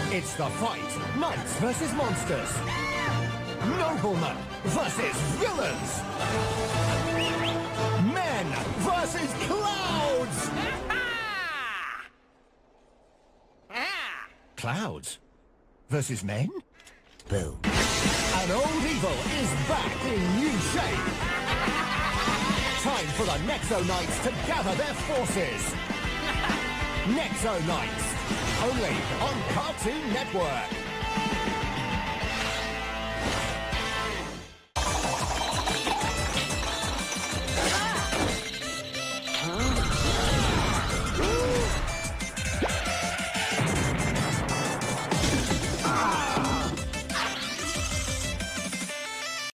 It's the fight. Knights versus monsters. Noblemen versus villains. Men versus clouds. Clouds versus men? Boo. An old evil is back in new shape. Time for the Nexo Knights to gather their forces. Nexo Knights, only on Cartoon Network.